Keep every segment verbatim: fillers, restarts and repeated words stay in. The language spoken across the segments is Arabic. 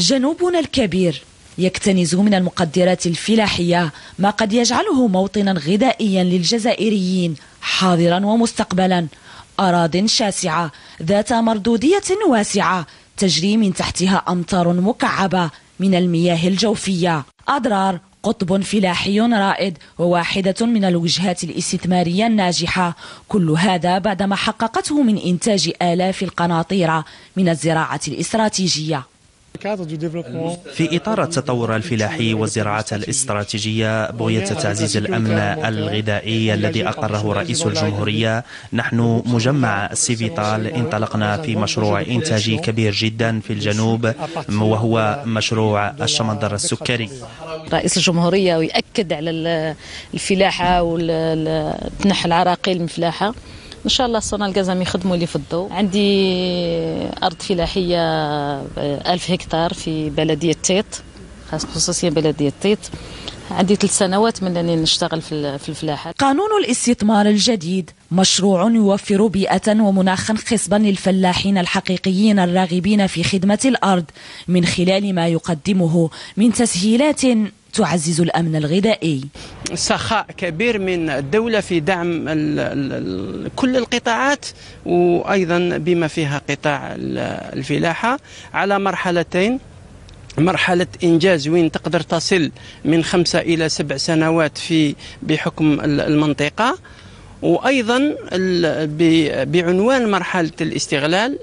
جنوبنا الكبير يكتنز من المقدرات الفلاحية ما قد يجعله موطنا غذائيا للجزائريين حاضرا ومستقبلا. أراضٍ شاسعة ذات مردودية واسعة تجري من تحتها أمطار مكعبة من المياه الجوفية. أضرار قطب فلاحي رائد وواحدة من الوجهات الاستثمارية الناجحة، كل هذا بعدما حققته من إنتاج آلاف القناطير من الزراعة الاستراتيجية. في إطار التطور الفلاحي والزراعة الاستراتيجية بغية تعزيز الأمن الغذائي الذي أقره رئيس الجمهورية، نحن مجمع سيفيتال انطلقنا في مشروع إنتاجي كبير جدا في الجنوب وهو مشروع الشمندر السكري. رئيس الجمهورية ويأكد على الفلاحة وتنحي العراقيل من الفلاحة. إن شاء الله الصنال قزم يخدموا لي في الضوء. عندي أرض فلاحية ألف هكتار في بلدية تيط، خصوصيا بلدية تيط. عندي ثلاث سنوات من أني نشتغل في الفلاحة. قانون الاستثمار الجديد مشروع يوفر بيئة ومناخا خصبا للفلاحين الحقيقيين الراغبين في خدمة الأرض من خلال ما يقدمه من تسهيلات تعزز الأمن الغذائي. سخاء كبير من الدولة في دعم ال ال كل القطاعات، وأيضا بما فيها قطاع الفلاحة على مرحلتين. مرحلة إنجاز وين تقدر تصل من خمسة إلى سبع سنوات في بحكم المنطقة، وأيضا بعنوان مرحلة الاستغلال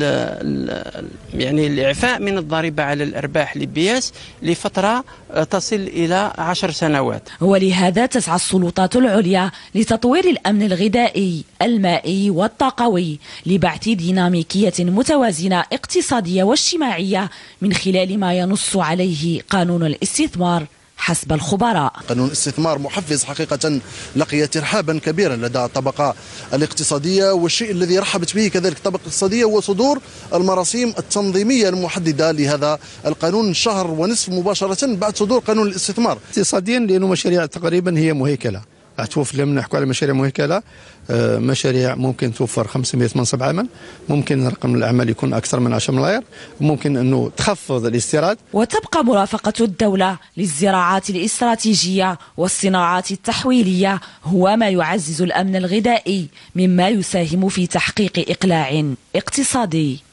يعني الإعفاء من الضريبة على الأرباح للبياس لفترة تصل إلى عشر سنوات. ولهذا تسعى السلطات العليا لتطوير الأمن الغذائي المائي والطاقوي لبعث ديناميكية متوازنة اقتصادية واجتماعية من خلال ما ينص عليه قانون الاستثمار حسب الخبراء. قانون الاستثمار محفز حقيقة لقي ترحابا كبيرا لدى الطبقة الاقتصادية، والشيء الذي رحبت به كذلك الطبقة الاقتصادية هو صدور المراسيم التنظيمية المحددة لهذا القانون شهر ونصف مباشرة بعد صدور قانون الاستثمار. اقتصاديا لأنه مشاريع تقريبا هي مهيكلة، توفر لما نحكوا على مشاريع مهيكلة، مشاريع ممكن توفر خمسمائة منصب عمل، ممكن رقم الأعمال يكون أكثر من عشرة ملايير، ممكن أنه تخفض الاستيراد. وتبقى مرافقة الدولة للزراعات الاستراتيجية والصناعات التحويلية هو ما يعزز الأمن الغذائي مما يساهم في تحقيق إقلاع اقتصادي.